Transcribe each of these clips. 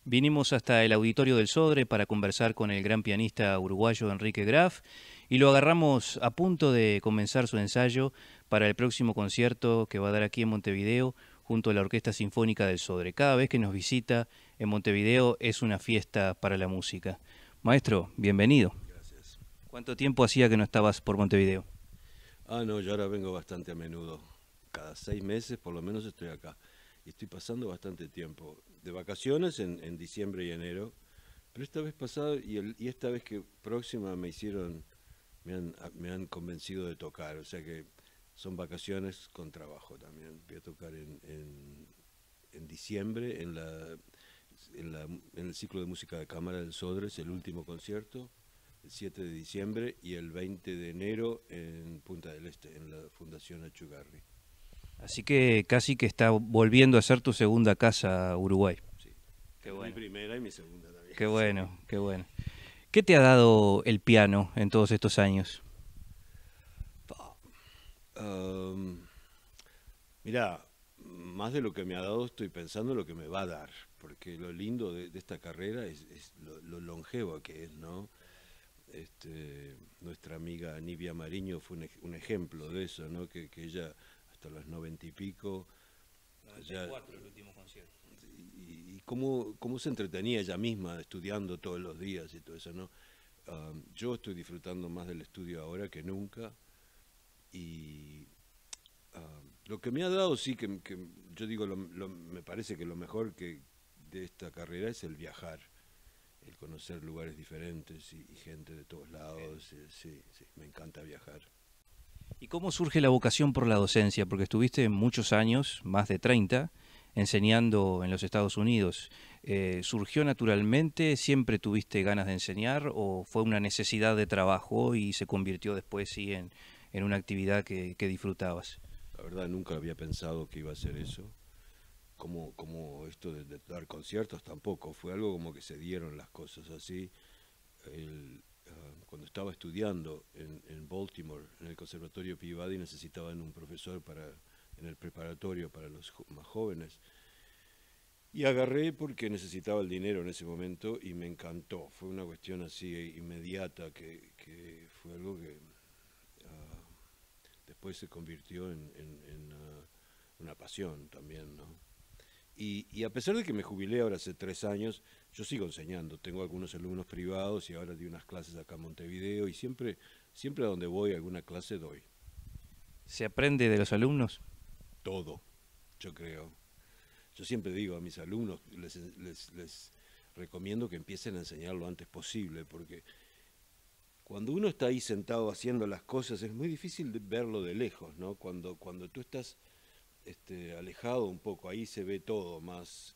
Vinimos hasta el auditorio del Sodre para conversar con el gran pianista uruguayo Enrique Graf y lo agarramos a punto de comenzar su ensayo para el próximo concierto que va a dar aquí en Montevideo junto a la Orquesta Sinfónica del Sodre. Cada vez que nos visita en Montevideo es una fiesta para la música. Maestro, bienvenido. Gracias. ¿Cuánto tiempo hacía que no estabas por Montevideo? No, yo ahora vengo bastante a menudo. Cada 6 meses por lo menos estoy acá. Y estoy pasando bastante tiempo. De vacaciones en diciembre y enero. Pero esta vez pasado y esta vez que próxima me han convencido de tocar. O sea que son vacaciones con trabajo también. Voy a tocar en diciembre en el ciclo de música de cámara del Sodres, el último concierto. El 7 de diciembre y el 20 de enero en Punta del Este, en la Fundación Achugarri. Así que casi que está volviendo a ser tu segunda casa Uruguay. Sí. Qué Mi bueno, primera y mi segunda también, qué sí. bueno, qué bueno. ¿Qué te ha dado el piano en todos estos años? Pa. Am, Mirá, más de lo que me ha dado, estoy pensando en lo que me va a dar. Porque lo lindo de esta carrera es lo longeva que es, ¿no? Nuestra amiga Nivia Mariño fue un ejemplo de eso, ¿no? Que ella hasta los 90 y pico, ya 94 el último concierto. y cómo se entretenía ella misma estudiando todos los días y todo eso, ¿no? Yo estoy disfrutando más del estudio ahora que nunca y lo que me ha dado, sí, que yo digo, me parece que lo mejor que de esta carrera es el viajar, el conocer lugares diferentes y gente de todos lados, sí, sí, me encanta viajar. ¿Y cómo surge la vocación por la docencia? Porque estuviste muchos años, más de 30, enseñando en los Estados Unidos. ¿Surgió naturalmente? ¿Siempre tuviste ganas de enseñar? ¿O fue una necesidad de trabajo y se convirtió después sí en una actividad que disfrutabas? La verdad nunca había pensado que iba a ser eso. Como esto de dar conciertos tampoco, fue algo como que se dieron las cosas así. Cuando estaba estudiando en Baltimore, en el Conservatorio Peabody, necesitaban un profesor en el preparatorio para los más jóvenes. Y agarré porque necesitaba el dinero en ese momento y me encantó. Fue una cuestión así inmediata que fue algo que ah, después se convirtió en una pasión también, ¿no? Y a pesar de que me jubilé ahora hace 3 años, yo sigo enseñando. Tengo algunos alumnos privados y ahora di unas clases acá en Montevideo y siempre a donde voy alguna clase doy. ¿Se aprende de los alumnos? Todo, yo creo. Yo siempre digo a mis alumnos, les recomiendo que empiecen a enseñar lo antes posible, porque cuando uno está ahí sentado haciendo las cosas es muy difícil verlo de lejos, ¿no? Cuando tú estás alejado un poco, ahí se ve todo más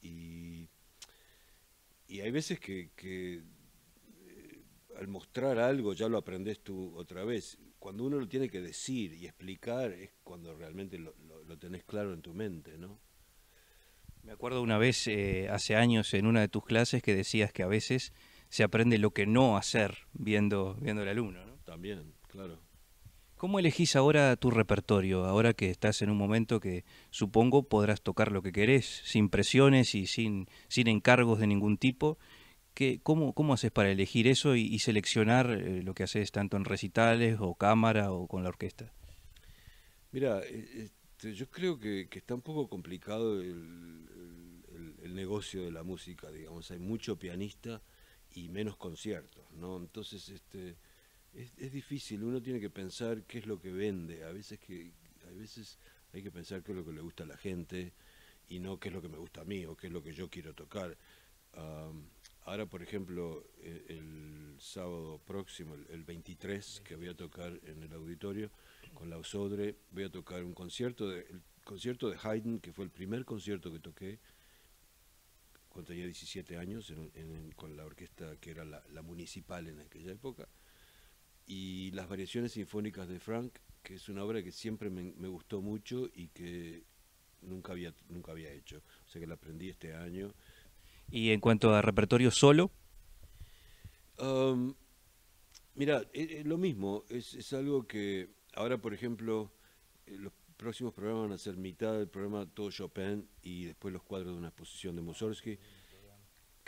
y hay veces que al mostrar algo ya lo aprendes tú otra vez. Cuando uno lo tiene que decir y explicar es cuando realmente lo tenés claro en tu mente, ¿no? Me acuerdo una vez, hace años, en una de tus clases que decías que a veces se aprende lo que no hacer viendo al alumno, ¿no? También, claro. ¿Cómo elegís ahora tu repertorio? Ahora que estás en un momento que supongo podrás tocar lo que querés, sin presiones y sin encargos de ningún tipo. ¿Cómo haces para elegir eso y seleccionar lo que haces tanto en recitales o cámara o con la orquesta? Mira, yo creo que está un poco complicado el negocio de la música, digamos. Hay mucho pianista y menos conciertos, ¿no? Entonces, es difícil. Uno tiene que pensar qué es lo que vende. A veces hay que pensar qué es lo que le gusta a la gente y no qué es lo que me gusta a mí o qué es lo que yo quiero tocar. Am, Ahora, por ejemplo, el sábado próximo, el 23, que voy a tocar en el auditorio con la Usodre, voy a tocar el concierto de Haydn, que fue el primer concierto que toqué cuando tenía 17 años con la orquesta que era la municipal en aquella época, y las variaciones sinfónicas de Frank, que es una obra que siempre me gustó mucho y que nunca había hecho. O sea que la aprendí este año. Y en cuanto a repertorio solo, Um, Mira, lo mismo, es algo que ahora, por ejemplo, los próximos programas van a ser mitad del programa todo Chopin y después los cuadros de una exposición de Mussorgsky.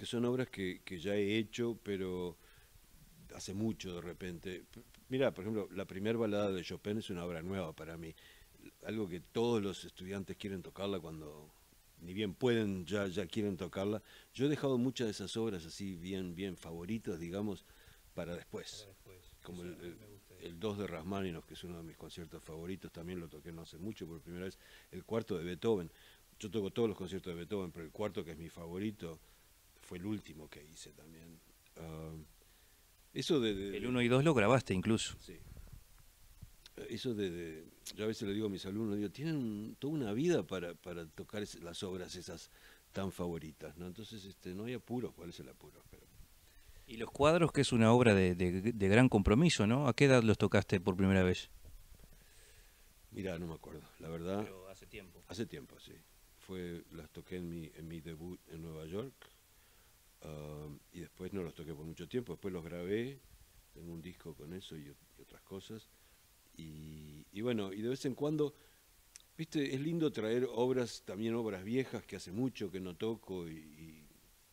que son obras que ya he hecho, pero hace mucho de repente. Mira, por ejemplo, la primera balada de Chopin es una obra nueva para mí, algo que todos los estudiantes quieren tocarla cuando ni bien pueden, ya quieren tocarla. Yo he dejado muchas de esas obras así bien favoritas, digamos, para después. Como el 2 de Rachmaninoff, que es uno de mis conciertos favoritos, también lo toqué no hace mucho, por primera vez, el cuarto de Beethoven. Yo toco todos los conciertos de Beethoven, pero el cuarto, que es mi favorito, fue el último que hice también. Eso El 1 y 2 lo grabaste incluso. Sí. Eso yo a veces le digo a mis alumnos, digo, tienen toda una vida para tocar las obras esas tan favoritas, ¿no? Entonces no hay apuro. ¿Cuál es el apuro? Pero... Y Los Cuadros, que es una obra de gran compromiso, ¿no? ¿A qué edad los tocaste por primera vez? Mirá, no me acuerdo, la verdad. Pero hace tiempo. Hace tiempo, sí. Las toqué en mi debut en Nueva York, y después no los toqué por mucho tiempo. Después los grabé, tengo un disco con eso y otras cosas. Y bueno, y de vez en cuando, viste, es lindo traer obras, también obras viejas que hace mucho que no toco, y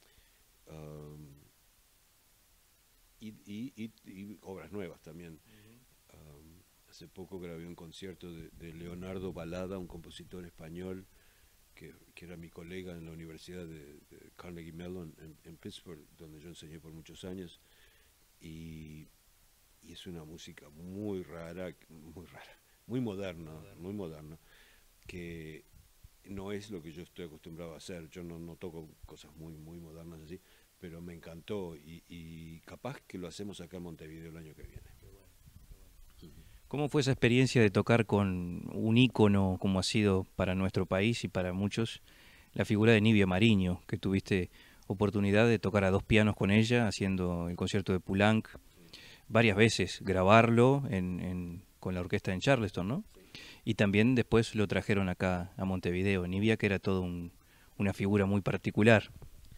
obras nuevas también. Hace poco grabé un concierto de Leonardo Balada, un compositor español que era mi colega en la Universidad de Carnegie Mellon en Pittsburgh, donde yo enseñé por muchos años, y es una música muy rara, muy moderna, que no es lo que yo estoy acostumbrado a hacer. Yo no toco cosas muy modernas así, pero me encantó, y capaz que lo hacemos acá en Montevideo el año que viene. ¿Cómo fue esa experiencia de tocar con un ícono como ha sido para nuestro país y para muchos la figura de Nivia Mariño, que tuviste oportunidad de tocar a dos pianos con ella, haciendo el concierto de Poulenc varias veces, grabarlo con la orquesta en Charleston, ¿no? Y también después lo trajeron acá a Montevideo. Nivia, que era todo una figura muy particular.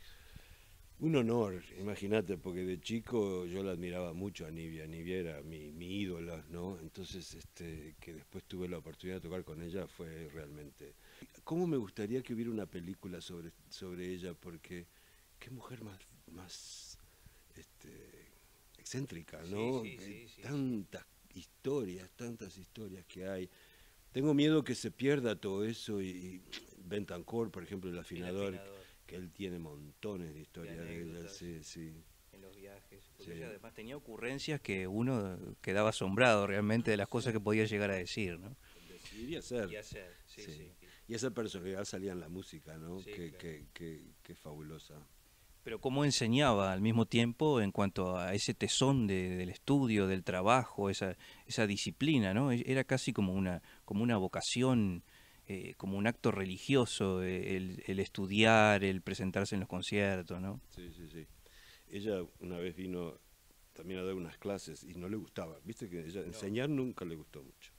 Un honor, imagínate, porque de chico yo la admiraba mucho a Nivia. Nivia era mi ídola, ¿no? Entonces, que después tuve la oportunidad de tocar con ella fue realmente... ¿Cómo me gustaría que hubiera una película sobre ella? Porque qué mujer más excéntrica, ¿no? Sí. Tantas historias que hay. Tengo miedo que se pierda todo eso, y Bentancourt, por ejemplo, el afinador, que él tiene montones de historias de ella, sí. En los viajes, porque ella además tenía ocurrencias que uno quedaba asombrado realmente de las cosas que podía llegar a decir, ¿no? Decir y hacer. Sí. Y esa personalidad salía en la música, ¿no? Sí, que fabulosa. Pero cómo enseñaba al mismo tiempo en cuanto a ese tesón del estudio, del trabajo, esa disciplina, ¿no? Era casi como una vocación, como un acto religioso, el estudiar, el presentarse en los conciertos, ¿no? Sí. Ella una vez vino también a dar unas clases y no le gustaba. Viste que ella enseñar nunca le gustó mucho.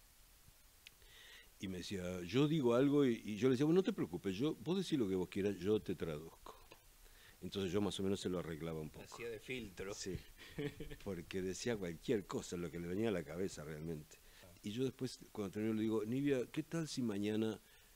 Y me decía, yo digo algo, y yo le decía, bueno, no te preocupes, vos decís lo que vos quieras, yo te traduzco. Entonces yo más o menos se lo arreglaba un poco. Hacía de filtro. Sí, porque decía cualquier cosa, lo que le venía a la cabeza realmente. Y yo después, cuando terminó, le digo, Nivia, ¿qué tal si mañana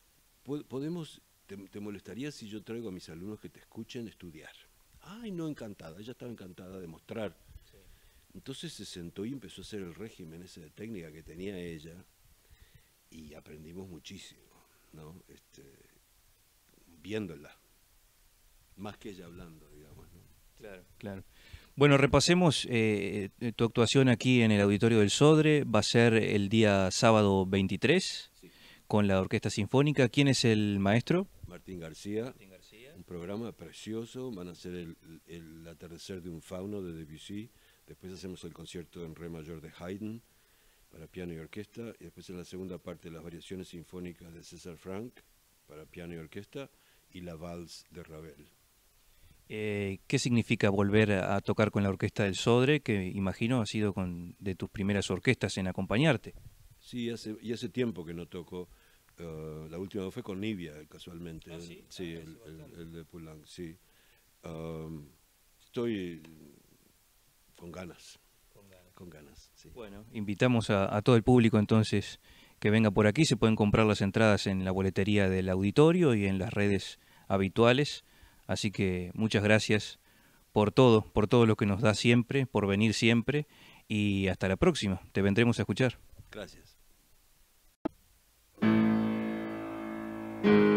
te molestaría si yo traigo a mis alumnos que te escuchen estudiar? Ay, no, encantada, ella estaba encantada de mostrar. Sí. Entonces se sentó y empezó a hacer el régimen ese de técnica que tenía ella, y aprendimos muchísimo, ¿no? Viéndola, más que ella hablando, digamos, ¿no? Claro. Bueno, repasemos tu actuación aquí en el Auditorio del Sodre. Va a ser el día sábado 23, sí, con la Orquesta Sinfónica. ¿Quién es el maestro? Martín García. Un programa precioso. Van a hacer el atardecer de un fauno de Debussy. Después hacemos el concierto en re mayor de Haydn para piano y orquesta. Y después en la segunda parte las variaciones sinfónicas de César Franck para piano y orquesta. Y la Vals de Ravel. ¿Qué significa volver a tocar con la Orquesta del Sodre, que imagino ha sido de tus primeras orquestas en acompañarte? Sí, hace tiempo que no toco. La última vez fue con Nivia, casualmente. ¿Ah, sí? Sí, el de Poulenc, sí. Estoy con ganas. Sí. Bueno, invitamos a todo el público entonces que venga por aquí. Se pueden comprar las entradas en la boletería del auditorio y en las redes habituales. Así que muchas gracias por todo lo que nos da siempre, por venir siempre, y hasta la próxima, te vendremos a escuchar. Gracias.